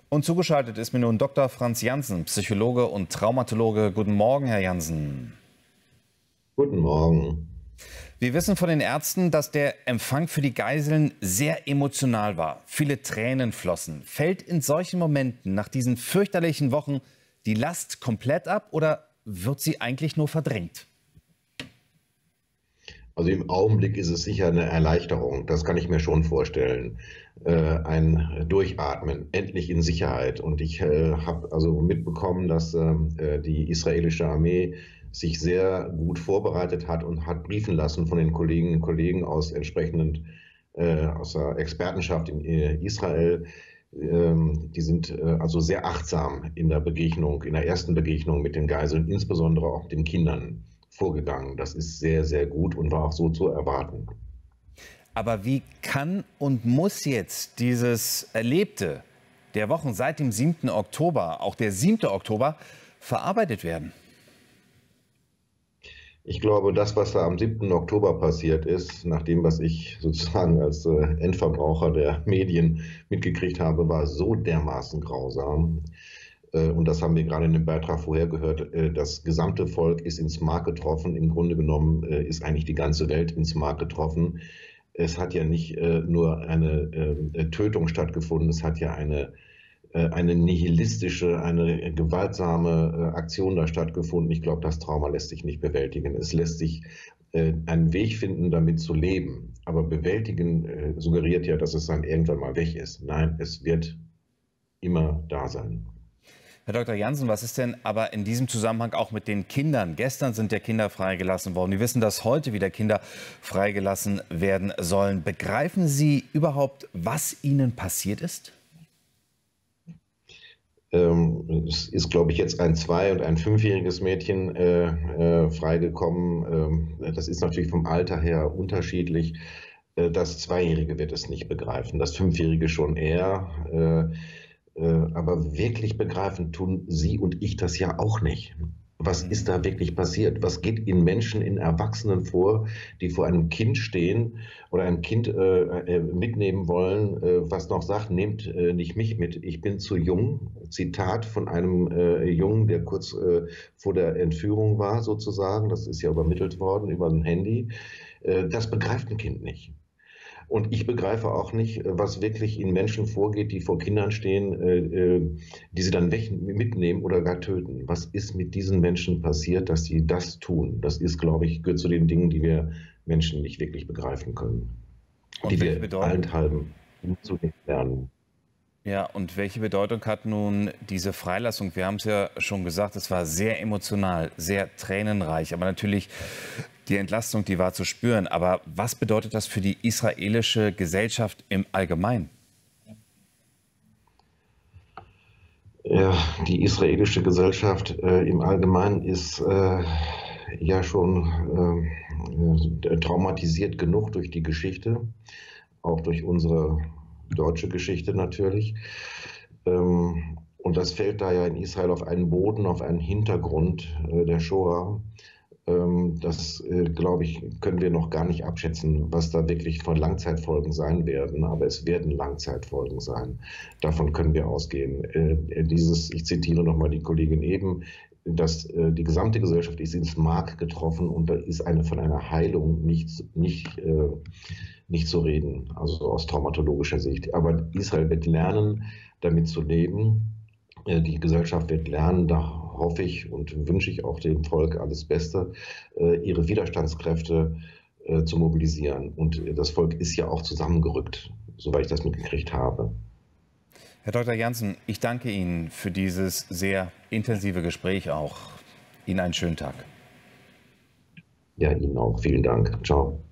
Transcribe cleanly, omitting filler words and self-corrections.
Und zugeschaltet ist mir nun Dr. Franz Jansen, Psychologe und Traumatologe. Guten Morgen, Herr Jansen. Guten Morgen. Wir wissen von den Ärzten, dass der Empfang für die Geiseln sehr emotional war. Viele Tränen flossen. Fällt in solchen Momenten nach diesen fürchterlichen Wochen die Last komplett ab oder wird sie eigentlich nur verdrängt? Also im Augenblick ist es sicher eine Erleichterung, das kann ich mir schon vorstellen. Ein Durchatmen, endlich in Sicherheit. Und ich habe also mitbekommen, dass die israelische Armee sich sehr gut vorbereitet hat und hat briefen lassen von den Kolleginnen und Kollegen aus aus der Expertenschaft in Israel. Die sind also sehr achtsam in der Begegnung, in der ersten Begegnung mit den Geiseln, insbesondere auch mit den Kindern vorgegangen. Das ist sehr, sehr gut und war auch so zu erwarten. Aber wie kann und muss jetzt dieses Erlebte der Wochen seit dem 7. Oktober, auch der 7. Oktober, verarbeitet werden? Ich glaube, das, was da am 7. Oktober passiert ist, nach dem, was ich sozusagen als Endverbraucher der Medien mitgekriegt habe, war so dermaßen grausam. Und das haben wir gerade in dem Beitrag vorher gehört. Das gesamte Volk ist ins Mark getroffen. Im Grunde genommen ist eigentlich die ganze Welt ins Mark getroffen. Es hat ja nicht nur eine Tötung stattgefunden, es hat ja eine nihilistische, eine gewaltsame Aktion da stattgefunden. Ich glaube, das Trauma lässt sich nicht bewältigen. Es lässt sich einen Weg finden, damit zu leben. Aber bewältigen suggeriert ja, dass es dann irgendwann mal weg ist. Nein, es wird immer da sein. Herr Dr. Jansen, was ist denn aber in diesem Zusammenhang auch mit den Kindern? Gestern sind ja Kinder freigelassen worden. Wir wissen, dass heute wieder Kinder freigelassen werden sollen. Begreifen Sie überhaupt, was ihnen passiert ist? Es ist, glaube ich, jetzt ein 2- und ein 5-jähriges Mädchen freigekommen. Das ist natürlich vom Alter her unterschiedlich. Das 2-Jährige wird es nicht begreifen, das 5-Jährige schon eher. Aber wirklich begreifen tun Sie und ich das ja auch nicht. Was ist da wirklich passiert? Was geht in Menschen, in Erwachsenen vor, die vor einem Kind stehen oder ein Kind mitnehmen wollen, was noch sagt, nehmt nicht mich mit, ich bin zu jung. Zitat von einem Jungen, der kurz vor der Entführung war sozusagen. Das ist ja übermittelt worden über ein Handy. Das begreift ein Kind nicht. Und ich begreife auch nicht, was wirklich in Menschen vorgeht, die vor Kindern stehen, die sie dann mitnehmen oder gar töten. Was ist mit diesen Menschen passiert, dass sie das tun? Das ist, glaube ich, gehört zu den Dingen, die wir Menschen nicht wirklich begreifen können. Und die welche wir Bedeutung? allenthalben zu lernen. Ja, und welche Bedeutung hat nun diese Freilassung? Wir haben es ja schon gesagt, es war sehr emotional, sehr tränenreich, aber natürlich die Entlastung, die war zu spüren. Aber was bedeutet das für die israelische Gesellschaft im Allgemeinen? Ja, die israelische Gesellschaft im Allgemeinen ist ja schon traumatisiert genug durch die Geschichte, auch durch unsere deutsche Geschichte natürlich. Und das fällt da ja in Israel auf einen Boden, auf einen Hintergrund der Shoah. Das, glaube ich, können wir noch gar nicht abschätzen, was da wirklich von Langzeitfolgen sein werden. Aber es werden Langzeitfolgen sein. Davon können wir ausgehen. Ich zitiere nochmal die Kollegin eben, dass die gesamte Gesellschaft ist ins Mark getroffen und da ist von einer Heilung nicht zu reden, also aus traumatologischer Sicht. Aber Israel wird lernen, damit zu leben. Die Gesellschaft wird lernen, da hoffe ich und wünsche ich auch dem Volk alles Beste, ihre Widerstandskräfte zu mobilisieren. Und das Volk ist ja auch zusammengerückt, soweit ich das mitgekriegt habe. Herr Dr. Jansen, ich danke Ihnen für dieses sehr intensive Gespräch auch. Ihnen einen schönen Tag. Ja, Ihnen auch. Vielen Dank. Ciao.